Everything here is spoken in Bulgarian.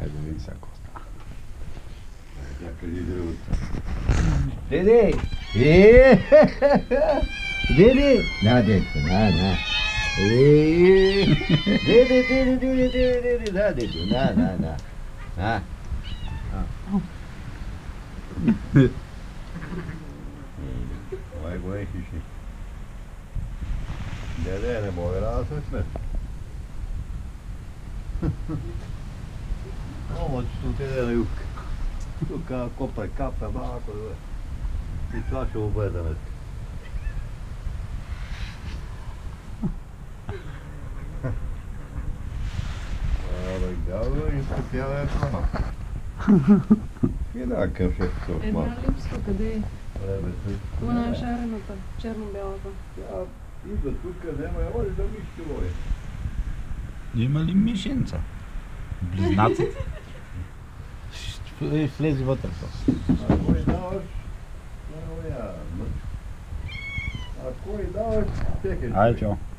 Хайде, види сега коста. Я кажи другото. Деде! Деде! На, дедко, на. Деде, на, дедко, на. Ой, го ехиши. Деде, не мога да сме. Ама, че тут е на юг. Тук копа капа, малко. И това ще обедаме. Абе, гава и попява е права. И да, към ще се отмах. Една липска, къде е? Ребето. Она е шарената, черно-бялата. Тя идва тук, няма я води да мишки води. Има ли мишенца? Близнаци? Влези вътре. Ако й даваш, няма я. Ако й даваш, текеш. Айде, чао.